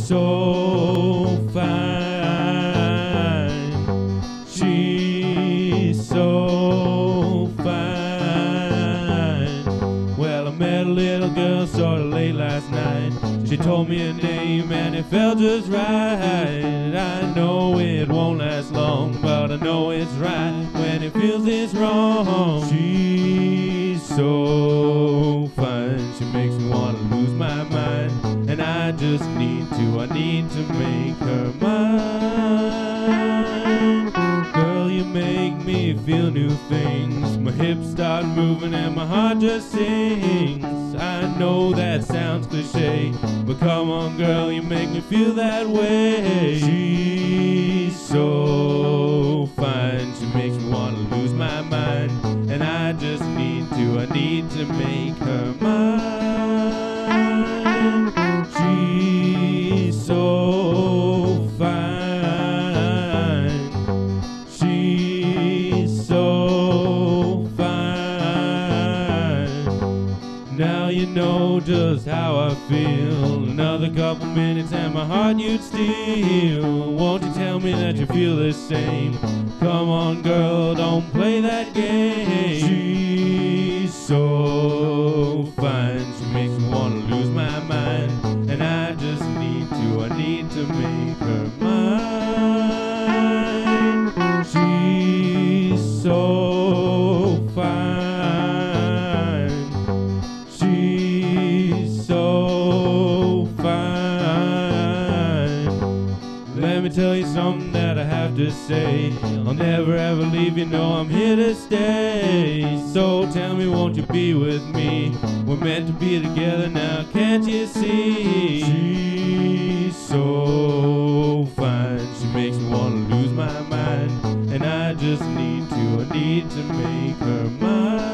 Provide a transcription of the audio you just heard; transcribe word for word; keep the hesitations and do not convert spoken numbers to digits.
so fine. She's so fine. Well, I met a little girl sort of late last night. She told me her name and it felt just right. I know it won't last long, but I know it's right when it feels this wrong. She's so fine. She makes me want to lose my mind, and I just need to, I need to make her mine. Girl, you make me feel new things. My hips start moving and my heart just sings. I know that sounds cliche, but come on girl, you make me feel that way. She's so fine. She makes me want to lose my mind, and I just need to, I need to make her mine. She's so fine. She's so fine. Now you know just how I feel. Another couple minutes and my heart you'd steal. Won't you tell me that you feel the same? Come on girl, don't play that game. She's so fine. She makes me want to lose my mind, and I just need to, I need to make her mine. She's so fine. She's so fine. Let me tell you something that I have to say. I'll never ever leave, you know I'm here to stay. So tell me, won't you be with me? We're meant to be together now, can't you see? She's so fine. She makes me want to lose my mind, and I just need to, I need to make her mine.